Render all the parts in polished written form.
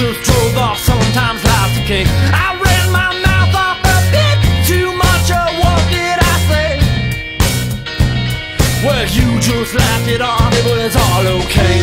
just drove off, sometimes life's a cake. I ran my mouth off a bit too much, what did I say? Well, you just laughed it off, it was all okay.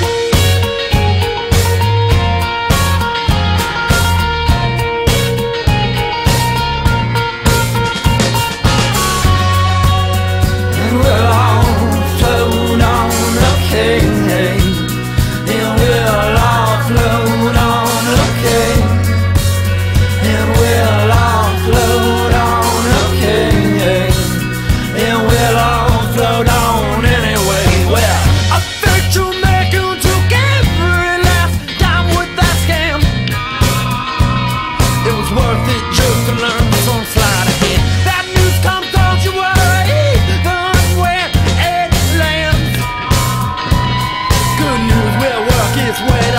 It's way